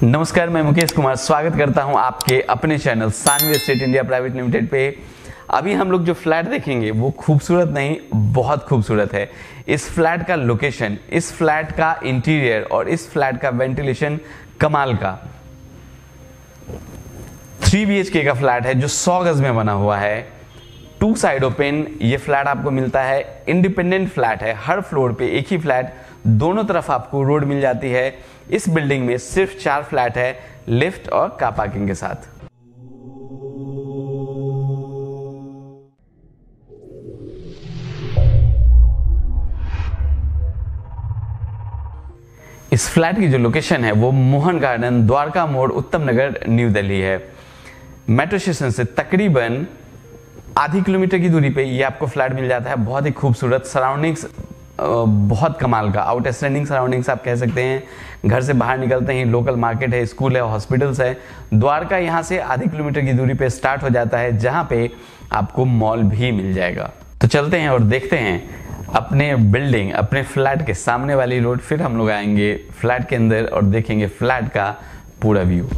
नमस्कार, मैं मुकेश कुमार स्वागत करता हूं आपके अपने channel Saanvi estate India private limited पे। अभी हम लोग जो फ्लैट देखेंगे वो खूबसूरत नहीं, बहुत खूबसूरत है। इस फ्लैट का लोकेशन, इस फ्लैट का इंटीरियर और इस फ्लैट का वेंटिलेशन कमाल का। 3 BHK का फ्लैट है जो 100 गज में बना हुआ है। 2 साइड ओपन ये फ्लैट आपको मिलता है। इंडिपेंडेंट फ्लैट है, हर फ्लोर पे एक ही फ्लैट, दोनों तरफ आपको रोड मिल जाती है। इस बिल्डिंग में सिर्फ 4 फ्लैट है, लिफ्ट और कार पार्किंग के साथ। इस फ्लैट की जो लोकेशन है वो मोहन गार्डन, द्वारका मोड़, उत्तम नगर, न्यू दिल्ली है। मेट्रो स्टेशन से तकरीबन आधी किलोमीटर की दूरी पे ये आपको फ्लैट मिल जाता है। बहुत ही खूबसूरत सराउंडिंग्स, बहुत कमाल का आउटस्टैंडिंग सराउंडिंग्स आप कह सकते हैं। घर से बाहर निकलते ही लोकल मार्केट है, स्कूल है, हॉस्पिटल्स है। द्वारका यहाँ से आधी किलोमीटर की दूरी पे स्टार्ट हो जाता है, जहाँ पे आपको मॉल भी मिल जाएगा। तो चलते हैं और देखते हैं अपने बिल्डिंग, अपने फ्लैट के सामने वाली रोड। फिर हम लोग आएंगे फ्लैट के अंदर और देखेंगे फ्लैट का पूरा व्यू।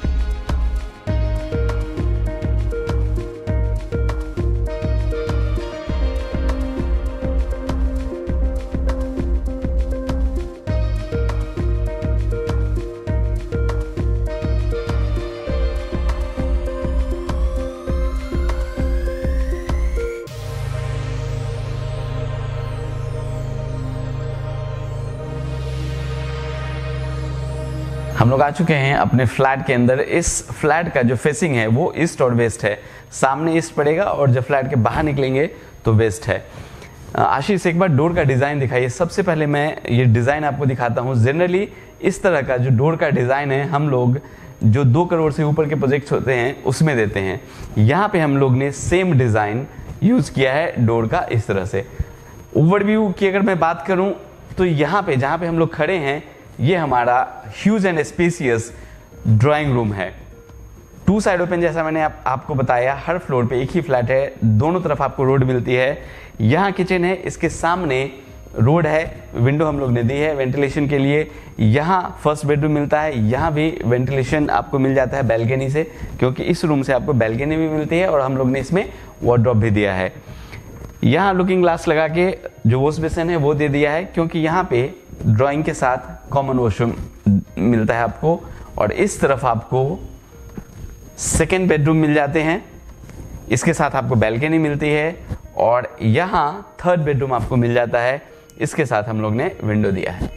हम लोग आ चुके हैं अपने फ्लैट के अंदर। इस फ्लैट का जो फेसिंग है वो ईस्ट और वेस्ट है। सामने ईस्ट पड़ेगा और जब फ्लैट के बाहर निकलेंगे तो वेस्ट है। आशीष, एक बार डोर का डिज़ाइन दिखाइए। सबसे पहले मैं ये डिज़ाइन आपको दिखाता हूँ। जनरली इस तरह का जो डोर का डिज़ाइन है हम लोग जो 2 करोड़ से ऊपर के प्रोजेक्ट्स होते हैं उसमें देते हैं। यहाँ पे हम लोग ने सेम डिज़ाइन यूज़ किया है डोर का, इस तरह से। ओवरव्यू की अगर मैं बात करूँ तो यहाँ पे जहाँ पे हम लोग खड़े हैं ये हमारा huge and spacious drawing room है। 2 साइड ओपन, जैसा मैंने आपको बताया। हर फ्लोर पे एक ही फ्लैट है, दोनों तरफ आपको रोड मिलती है। यहाँ किचन है, इसके सामने रोड है, विंडो हम लोग ने दी है वेंटिलेशन के लिए। यहाँ फर्स्ट बेडरूम मिलता है, यहाँ भी वेंटिलेशन आपको मिल जाता है बैल्कनी से, क्योंकि इस रूम से आपको बैल्कनी भी मिलती है और हम लोग ने इसमें वार्डरोब भी दिया है। यहाँ लुकिंग ग्लास लगा के जो वॉश बेसिन है वो दे दिया है, क्योंकि यहाँ पे ड्राइंग के साथ कॉमन वॉशरूम मिलता है आपको। और इस तरफ आपको सेकेंड बेडरूम मिल जाते हैं, इसके साथ आपको बैल्कनी मिलती है। और यहाँ थर्ड बेडरूम आपको मिल जाता है, इसके साथ हम लोग ने विंडो दिया है।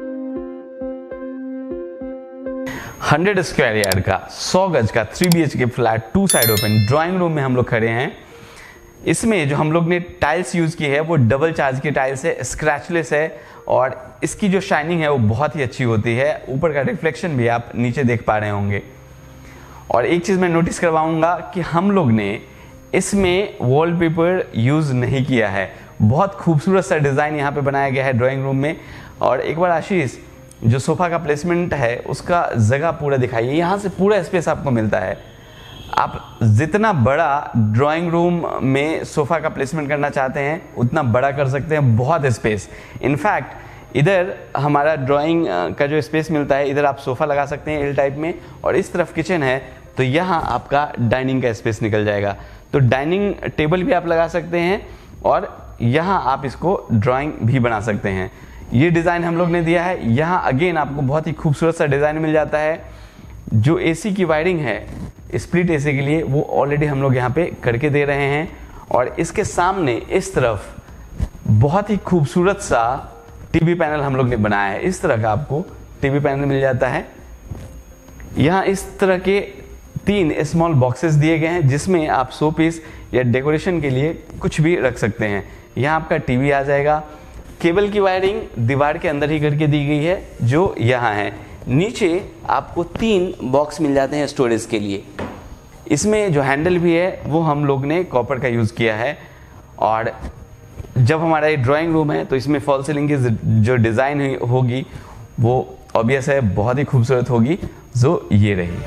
100 स्क्वायर यार्ड का 100 गज का 3 BHK flat, 2 side open. Drawing room में हम लोग खड़े हैं। इसमें जो हम लोग ने टाइल्स यूज़ की है वो डबल चार्ज की टाइल्स है, स्क्रैचलेस है और इसकी जो शाइनिंग है वो बहुत ही अच्छी होती है। ऊपर का रिफ्लेक्शन भी आप नीचे देख पा रहे होंगे। और एक चीज़ मैं नोटिस करवाऊंगा कि हम लोग ने इसमें वॉलपेपर यूज़ नहीं किया है। बहुत खूबसूरत सा डिज़ाइन यहाँ पे बनाया गया है ड्राइंग रूम में। और एक बार आशीष, जो सोफ़ा का प्लेसमेंट है उसका जगह पूरा दिखाइए। यहाँ से पूरा स्पेस आपको मिलता है। आप जितना बड़ा ड्राइंग रूम में सोफ़ा का प्लेसमेंट करना चाहते हैं उतना बड़ा कर सकते हैं, बहुत स्पेस। इनफैक्ट इधर हमारा ड्राइंग का जो स्पेस मिलता है, इधर आप सोफ़ा लगा सकते हैं एल टाइप में। और इस तरफ किचन है तो यहाँ आपका डाइनिंग का स्पेस निकल जाएगा, तो डाइनिंग टेबल भी आप लगा सकते हैं और यहाँ आप इसको ड्राइंग भी बना सकते हैं। ये डिज़ाइन हम लोग ने दिया है। यहाँ अगेन आपको बहुत ही खूबसूरत सा डिज़ाइन मिल जाता है। जो AC की वायरिंग है स्प्लिट AC के लिए वो ऑलरेडी हम लोग यहाँ पे करके दे रहे हैं। और इसके सामने इस तरफ बहुत ही खूबसूरत सा टीवी पैनल हम लोग ने बनाया है। इस तरह का आपको टीवी पैनल मिल जाता है। यहाँ इस तरह के 3 स्मॉल बॉक्सेस दिए गए हैं जिसमें आप शो पीस या डेकोरेशन के लिए कुछ भी रख सकते हैं। यहाँ आपका टीवी आ जाएगा। केबल की वायरिंग दीवार के अंदर ही करके दी गई है जो यहाँ है। नीचे आपको 3 बॉक्स मिल जाते हैं स्टोरेज के लिए। इसमें जो हैंडल भी है वो हम लोग ने कॉपर का यूज़ किया है। और जब हमारा ये ड्राइंग रूम है तो इसमें फॉल सीलिंग की जो डिज़ाइन होगी वो ऑब्वियस है बहुत ही खूबसूरत होगी, जो ये रही।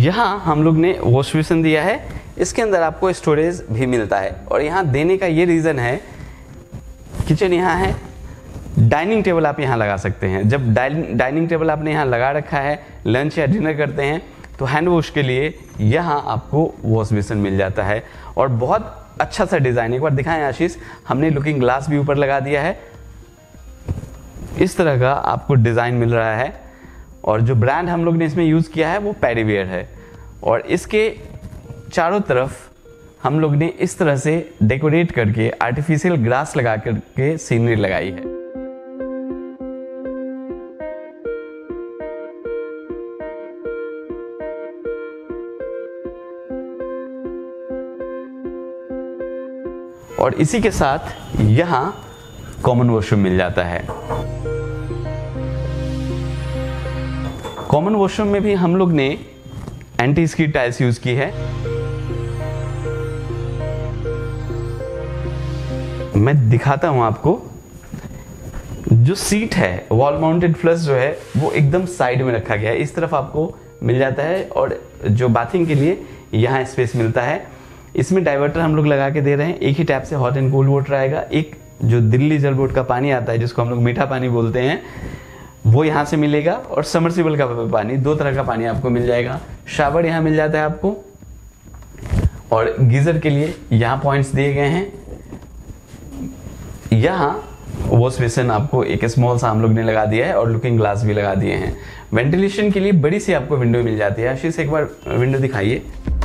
यहाँ हम लोग ने वॉश बेसिन दिया है, इसके अंदर आपको स्टोरेज भी मिलता है। और यहाँ देने का ये रीज़न है, किचन यहाँ है, डाइनिंग टेबल आप यहाँ लगा सकते हैं। जब डाइनिंग टेबल आपने यहाँ लगा रखा है, लंच या डिनर करते हैं, तो हैंड वॉश के लिए यहाँ आपको वॉश बेसिन मिल जाता है। और बहुत अच्छा सा डिज़ाइन, एक बार दिखाएं आशीष, हमने लुकिंग ग्लास भी ऊपर लगा दिया है। इस तरह का आपको डिज़ाइन मिल रहा है। और जो ब्रांड हम लोग ने इसमें यूज़ किया है वो पैरीवेयर है। और इसके चारों तरफ हम लोग ने इस तरह से डेकोरेट करके आर्टिफिशियल ग्रास लगा करके सीनरी लगाई है। और इसी के साथ यहाँ कॉमन वॉशरूम मिल जाता है। कॉमन वॉशरूम में भी हम लोग ने एंटी स्किड टाइल्स यूज की है। मैं दिखाता हूं आपको, जो सीट है वॉल माउंटेड फ्लश जो है वो एकदम साइड में रखा गया है, इस तरफ आपको मिल जाता है। और जो बाथिंग के लिए यहाँ स्पेस मिलता है। इसमें डाइवर्टर हम लोग लगा के दे रहे हैं, एक ही टैप से हॉट एंड कोल्ड वाटर आएगा। एक जो दिल्ली जल बोर्ड का पानी आता है जिसको हम लोग मीठा पानी बोलते हैं, वो यहाँ से मिलेगा। और समरसीबल का पानी, दो तरह का पानी आपको मिल जाएगा। शावर यहाँ मिल जाता है आपको। और गीजर के लिए यहाँ पॉइंट्स दिए गए हैं। यहाँ वॉश बेसिन आपको एक स्मॉल सा हम लोग ने लगा दिया है और लुकिंग ग्लास भी लगा दिए हैं। वेंटिलेशन के लिए बड़ी सी आपको विंडो मिल जाती है। आशीष एक बार विंडो दिखाइए।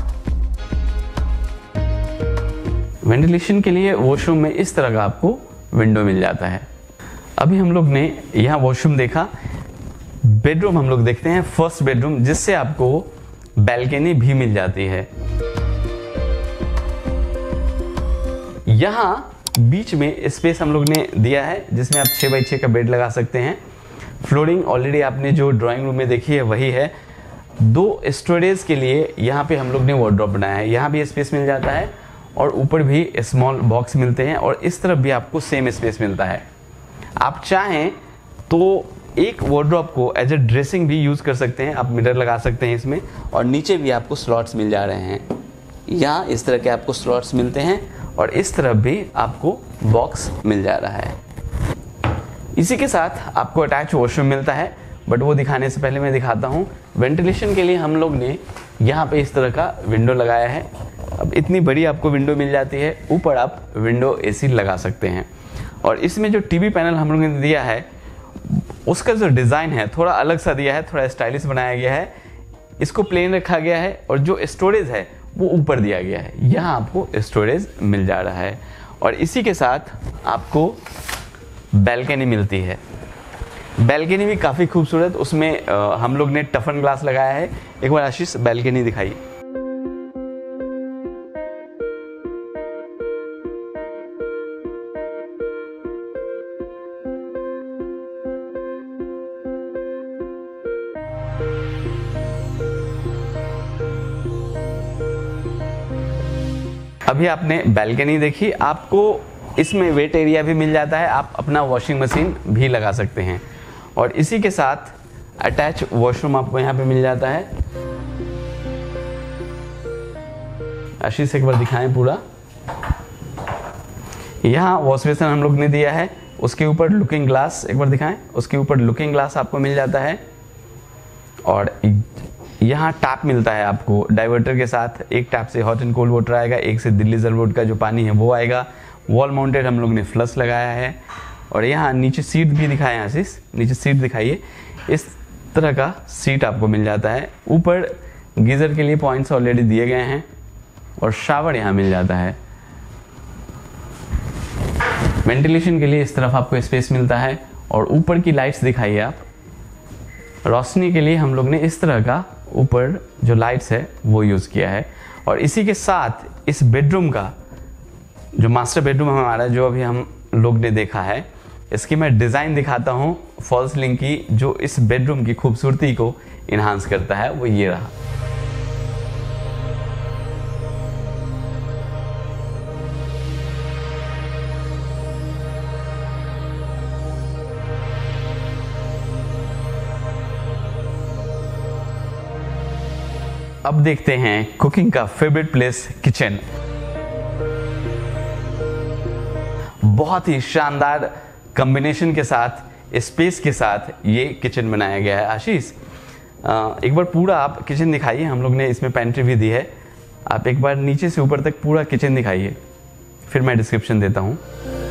वेंटिलेशन के लिए वॉशरूम में इस तरह का आपको विंडो मिल जाता है। अभी हम लोग ने यहाँ वॉशरूम देखा। बेडरूम हम लोग देखते हैं, फर्स्ट बेडरूम, जिससे आपको बैल्कनी भी मिल जाती है। यहाँ बीच में स्पेस हम लोग ने दिया है जिसमें आप 6x6 का बेड लगा सकते हैं। फ्लोरिंग ऑलरेडी आपने जो ड्राइंग रूम में देखी है वही है। दो स्टोरेज के लिए यहाँ पे हम लोग ने वार्डरोब बनाया है, यहाँ भी स्पेस मिल जाता है। और ऊपर भी स्मॉल बॉक्स मिलते हैं और इस तरफ भी आपको सेम स्पेस मिलता है। आप चाहें तो एक वार्डरोब को एज ए ड्रेसिंग भी यूज़ कर सकते हैं, आप मिरर लगा सकते हैं इसमें। और नीचे भी आपको स्लॉट्स मिल जा रहे हैं, यहाँ इस तरह के आपको स्लॉट्स मिलते हैं और इस तरफ भी आपको बॉक्स मिल जा रहा है। इसी के साथ आपको अटैच वॉशरूम मिलता है, बट वो दिखाने से पहले मैं दिखाता हूँ। वेंटिलेशन के लिए हम लोग ने यहाँ पे इस तरह का विंडो लगाया है। अब इतनी बड़ी आपको विंडो मिल जाती है, ऊपर आप विंडो एसी लगा सकते हैं। और इसमें जो टीवी पैनल हम लोगों ने दिया है उसका जो डिज़ाइन है थोड़ा अलग सा दिया है, थोड़ा स्टाइलिश बनाया गया है। इसको प्लेन रखा गया है और जो स्टोरेज है वो ऊपर दिया गया है, यहाँ आपको स्टोरेज मिल जा रहा है। और इसी के साथ आपको बैल्कनी मिलती है। बैल्कनी भी काफ़ी खूबसूरत, उसमें हम लोग ने टफन ग्लास लगाया है। एक बार आशीष बैल्कनी दिखाइए। अभी आपने बैल्कनी देखी, आपको इसमें वेट एरिया भी मिल जाता है, आप अपना वॉशिंग मशीन भी लगा सकते हैं। और इसी के साथ अटैच वॉशरूम आपको यहाँ पे मिल जाता है। आशीष एक बार दिखाएं पूरा। यहाँ वॉश बेसिन हम लोग ने दिया है, उसके ऊपर लुकिंग ग्लास एक बार दिखाएं, उसके ऊपर लुकिंग ग्लास आपको मिल जाता है। और यहाँ टैप मिलता है आपको डाइवर्टर के साथ, एक टैप से हॉट एंड कोल्ड वाटर आएगा, एक से दिल्ली जल बोर्ड का जो पानी है वो आएगा। वॉल माउंटेड हम लोग ने फ्लश लगाया है। और यहाँ नीचे सीट भी दिखाएं आशीष, नीचे सीट दिखाइए। इस तरह का सीट आपको मिल जाता है। ऊपर गीज़र के लिए पॉइंट्स ऑलरेडी दिए गए हैं और शावर यहाँ मिल जाता है। वेंटिलेशन के लिए इस तरफ आपको स्पेस मिलता है। और ऊपर की लाइट्स दिखाइए आप। रोशनी के लिए हम लोग ने इस तरह का ऊपर जो लाइट्स है वो यूज़ किया है। और इसी के साथ इस बेडरूम का जो मास्टर बेडरूम हमारा जो अभी हम लोग ने देखा है, इसकी मैं डिज़ाइन दिखाता हूँ फॉल्स लिंक की, जो इस बेडरूम की खूबसूरती को इन्हांस करता है, वो ये रहा। अब देखते हैं कुकिंग का फेवरेट प्लेस किचन। बहुत ही शानदार कॉम्बिनेशन के साथ, स्पेस के साथ ये किचन बनाया गया है। आशीष, एक बार पूरा आप किचन दिखाइए। हम लोग ने इसमें पेंट्री भी दी है, आप एक बार नीचे से ऊपर तक पूरा किचन दिखाइए, फिर मैं डिस्क्रिप्शन देता हूँ।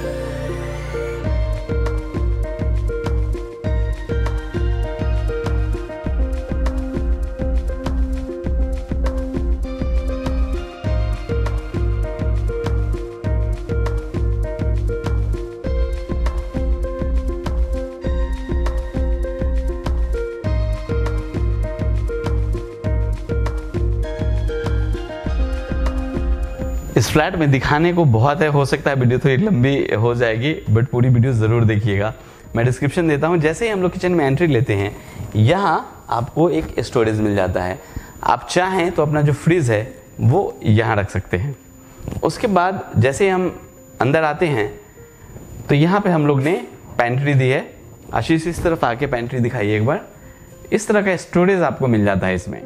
इस फ्लैट में दिखाने को बहुत है, हो सकता है वीडियो थोड़ी लंबी हो जाएगी, बट पूरी वीडियो ज़रूर देखिएगा। मैं डिस्क्रिप्शन देता हूँ। जैसे ही हम लोग किचन में एंट्री लेते हैं, यहाँ आपको एक स्टोरेज मिल जाता है। आप चाहें तो अपना जो फ्रिज है वो यहाँ रख सकते हैं। उसके बाद जैसे ही हम अंदर आते हैं तो यहाँ पे हम लोग ने पेंट्री दी है। आशीष, इस तरफ आके पेंट्री दिखाइए एक बार। इस तरह का स्टोरेज आपको मिल जाता है इसमें।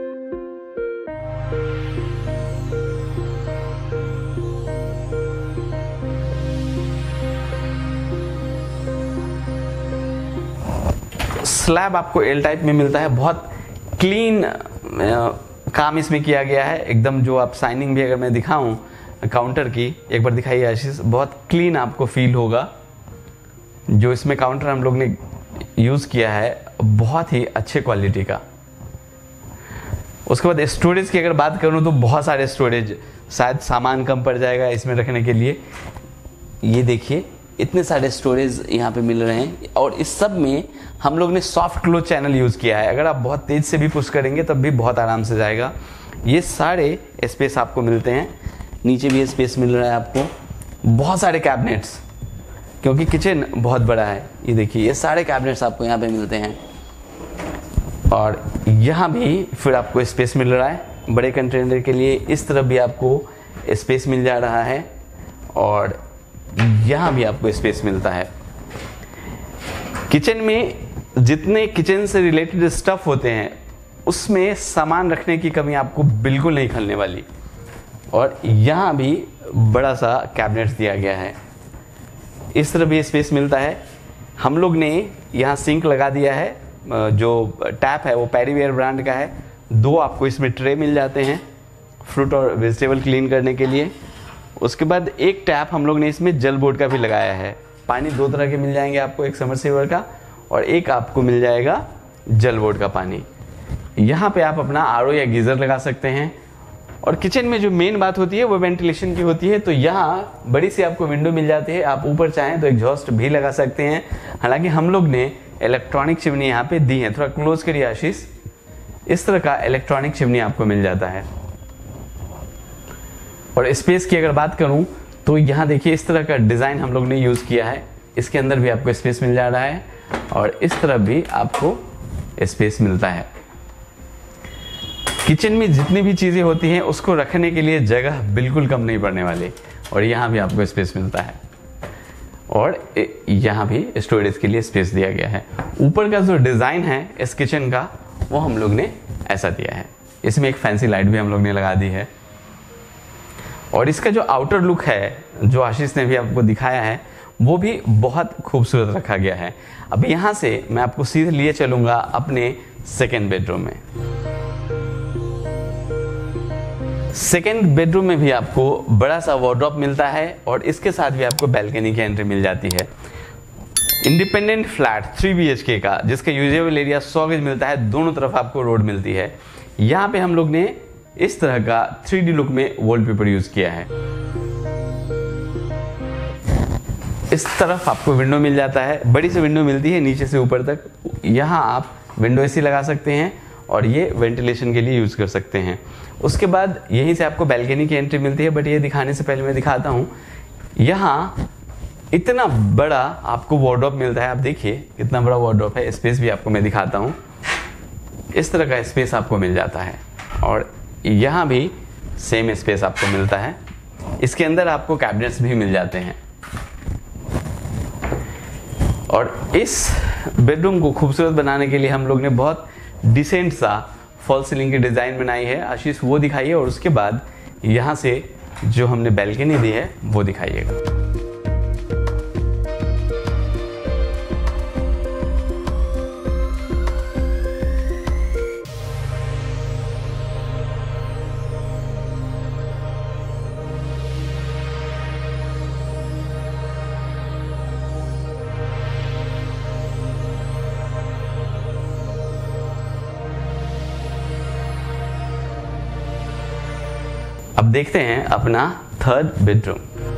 स्लैब आपको एल टाइप में मिलता है। बहुत क्लीन काम इसमें किया गया है एकदम। जो आप साइनिंग भी अगर मैं दिखाऊं काउंटर की, एक बार दिखाइए आशीष, बहुत क्लीन आपको फील होगा। जो इसमें काउंटर हम लोग ने यूज़ किया है बहुत ही अच्छे क्वालिटी का। उसके बाद स्टोरेज की अगर बात करूं तो बहुत सारे स्टोरेज, शायद सामान कम पड़ जाएगा इसमें रखने के लिए। ये देखिए, इतने सारे स्टोरेज यहाँ पे मिल रहे हैं, और इस सब में हम लोग ने सॉफ्ट क्लोज चैनल यूज़ किया है। अगर आप बहुत तेज़ से भी पुश करेंगे तब भी बहुत आराम से जाएगा। ये सारे स्पेस आपको मिलते हैं। नीचे भी स्पेस मिल रहा है आपको। बहुत सारे कैबिनेट्स, क्योंकि किचन बहुत बड़ा है। ये देखिए, ये सारे कैबिनेट्स आपको यहाँ पे मिलते हैं। और यहाँ भी फिर आपको स्पेस मिल रहा है बड़े कंटेनर के लिए। इस तरफ भी आपको स्पेस मिल जा रहा है, और यहाँ भी आपको स्पेस मिलता है। किचन में जितने किचन से रिलेटेड स्टफ होते हैं उसमें सामान रखने की कमी आपको बिल्कुल नहीं खलने वाली। और यहाँ भी बड़ा सा कैबिनेट दिया गया है। इस तरह भी स्पेस मिलता है। हम लोग ने यहाँ सिंक लगा दिया है। जो टैप है वो पैरीवेयर ब्रांड का है। 2 आपको इसमें ट्रे मिल जाते हैं फ्रूट और वेजिटेबल क्लीन करने के लिए। उसके बाद एक टैप हम लोग ने इसमें जल बोर्ड का भी लगाया है। पानी 2 तरह के मिल जाएंगे आपको, एक समरसेबल का और एक आपको मिल जाएगा जल बोर्ड का पानी। यहाँ पे आप अपना आरओ या गीज़र लगा सकते हैं। और किचन में जो मेन बात होती है वो वेंटिलेशन की होती है। तो यहाँ बड़ी सी आपको विंडो मिल जाती है। आप ऊपर चाहें तो एग्जॉस्ट भी लगा सकते हैं। हालांकि हम लोग ने इलेक्ट्रॉनिक चिमनी यहाँ पे दी है। थोड़ा क्लोज करिए आशीष। इस तरह का इलेक्ट्रॉनिक चिमनी आपको मिल जाता है। और स्पेस की अगर बात करूं तो यहाँ देखिए, इस तरह का डिज़ाइन हम लोग ने यूज़ किया है। इसके अंदर भी आपको स्पेस मिल जा रहा है, और इस तरफ भी आपको स्पेस मिलता है। किचन में जितनी भी चीज़ें होती हैं उसको रखने के लिए जगह बिल्कुल कम नहीं पड़ने वाली। और यहाँ भी आपको स्पेस मिलता है, और यहाँ भी स्टोरेज के लिए स्पेस दिया गया है। ऊपर का जो डिज़ाइन है इस किचन का वो हम लोग ने ऐसा दिया है। इसमें एक फैंसी लाइट भी हम लोग ने लगा दी है। और इसका जो आउटर लुक है, जो आशीष ने भी आपको दिखाया है, वो भी बहुत खूबसूरत रखा गया है। अब यहाँ से मैं आपको सीधे लिए चलूँगा अपने सेकेंड बेडरूम में। सेकेंड बेडरूम में भी आपको बड़ा सा वार्डरोब मिलता है, और इसके साथ भी आपको बैल्कनी की एंट्री मिल जाती है। इंडिपेंडेंट फ्लैट 3 BHK का, जिसका यूजेबल एरिया 100 गज मिलता है। दोनों तरफ आपको रोड मिलती है। यहाँ पे हम लोग ने इस तरह का 3D लुक में वॉलपेपर यूज किया है। इस तरफ आपको विंडो मिल जाता है। बड़ी सी विंडो मिलती है नीचे से ऊपर तक। यहाँ आप विंडो एसी लगा सकते हैं, और ये वेंटिलेशन के लिए यूज कर सकते हैं। उसके बाद यहीं से आपको बैल्कनी की एंट्री मिलती है। बट ये दिखाने से पहले मैं दिखाता हूँ। यहाँ इतना बड़ा आपको वार्डरोब मिलता है। आप देखिए कितना बड़ा वार्डरोब है। स्पेस भी आपको मैं दिखाता हूँ। इस तरह का स्पेस आपको मिल जाता है, और यहाँ भी सेम स्पेस आपको मिलता है। इसके अंदर आपको कैबिनेट्स भी मिल जाते हैं। और इस बेडरूम को खूबसूरत बनाने के लिए हम लोग ने बहुत डिसेंट सा फॉल सीलिंग की डिज़ाइन बनाई है आशीष वो दिखाइए, और उसके बाद यहाँ से जो हमने बैल्कनी दी है वो दिखाइएगा। अब देखते हैं अपना थर्ड बेडरूम।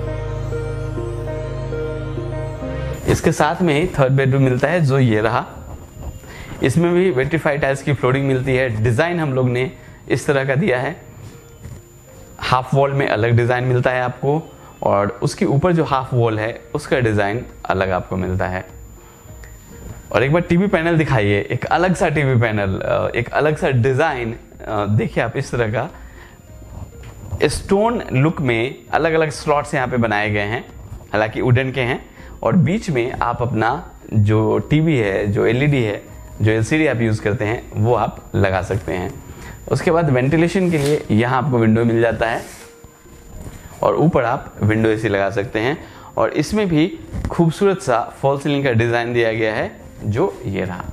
इसके साथ में ही थर्ड बेडरूम मिलता है जो ये रहा। इसमें भी वेट्रीफाइड टाइल्स की फ्लोरिंग मिलती है। डिज़ाइन हम लोग ने इस तरह का दिया है, हाफ वॉल में अलग डिज़ाइन मिलता है आपको, और उसके ऊपर जो हाफ वॉल है उसका डिज़ाइन अलग आपको मिलता है। और एक बार टीवी पैनल दिखाइए, एक अलग सा टीवी पैनल, एक अलग सा डिज़ाइन देखिए आप इस तरह का। स्टोन लुक में अलग अलग स्लॉट्स यहाँ पे बनाए गए हैं, हालांकि वुडन के हैं, और बीच में आप अपना जो टीवी है, जो एलईडी है, जो एलसीडी आप यूज़ करते हैं वो आप लगा सकते हैं। उसके बाद वेंटिलेशन के लिए यहाँ आपको विंडो मिल जाता है, और ऊपर आप विंडो एसी लगा सकते हैं। और इसमें भी खूबसूरत सा फॉल सीलिंग का डिज़ाइन दिया गया है जो ये रहा।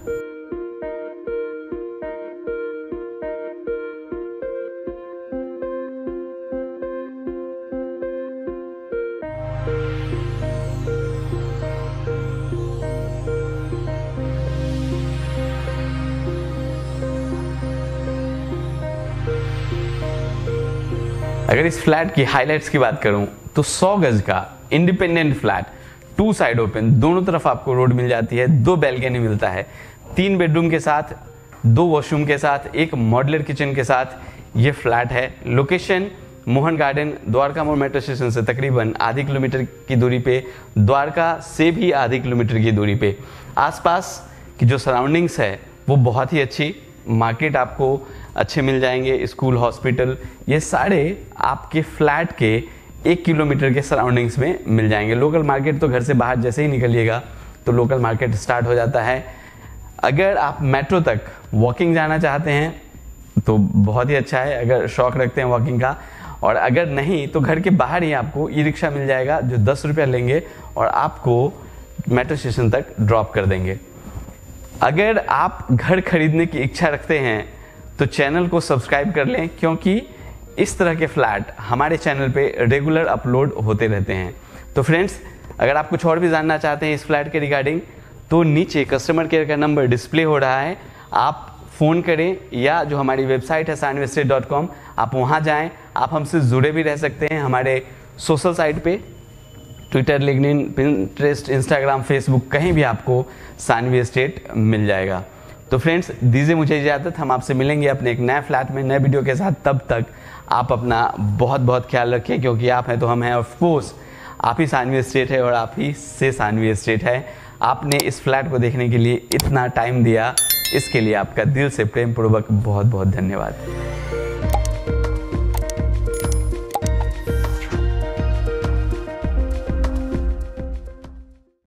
अगर इस फ्लैट की हाइलाइट्स की बात करूं तो 100 गज का इंडिपेंडेंट फ्लैट, 2 साइड ओपन, दोनों तरफ आपको रोड मिल जाती है, 2 बैल्कनी मिलता है, 3 बेडरूम के साथ, 2 वॉशरूम के साथ, एक मॉड्यूलर किचन के साथ ये फ्लैट है। लोकेशन मोहन गार्डन, द्वारका मोड़ मेट्रो स्टेशन से तकरीबन आधी किलोमीटर की दूरी पे, द्वारका से भी आधी किलोमीटर की दूरी पे। आसपास की जो सराउंडिंग्स है वो बहुत ही अच्छी, मार्केट आपको अच्छे मिल जाएंगे, स्कूल, हॉस्पिटल, ये सारे आपके फ्लैट के 1 किलोमीटर के सराउंडिंग्स में मिल जाएंगे। लोकल मार्केट तो घर से बाहर जैसे ही निकलिएगा तो लोकल मार्केट स्टार्ट हो जाता है। अगर आप मेट्रो तक वॉकिंग जाना चाहते हैं तो बहुत ही अच्छा है, अगर शौक रखते हैं वॉकिंग का, और अगर नहीं तो घर के बाहर ही आपको ई रिक्शा मिल जाएगा जो 10 रुपया लेंगे और आपको मेट्रो स्टेशन तक ड्रॉप कर देंगे। अगर आप घर खरीदने की इच्छा रखते हैं तो चैनल को सब्सक्राइब कर लें, क्योंकि इस तरह के फ्लैट हमारे चैनल पे रेगुलर अपलोड होते रहते हैं। तो फ्रेंड्स, अगर आप कुछ और भी जानना चाहते हैं इस फ्लैट के रिगार्डिंग तो नीचे कस्टमर केयर का नंबर डिस्प्ले हो रहा है, आप फ़ोन करें, या जो हमारी वेबसाइट है sanviestate.com, आप वहाँ जाएं। आप हमसे जुड़े भी रह सकते हैं हमारे सोशल साइट पे, Twitter, LinkedIn, Pinterest, Instagram, Facebook, कहीं भी आपको सानवी एस्टेट मिल जाएगा। तो फ्रेंड्स, दीजिए मुझे इजाज़त, हम आपसे मिलेंगे अपने एक नए फ्लैट में नए वीडियो के साथ। तब तक आप अपना बहुत बहुत ख्याल रखें, क्योंकि आप हैं तो हम हैं, ऑफ कोर्स आप ही सानवी एस्टेट है और आप ही से सानवी एस्टेट है। आपने इस फ्लैट को देखने के लिए इतना टाइम दिया, इसके लिए आपका दिल से प्रेम पूर्वक बहुत बहुत धन्यवाद।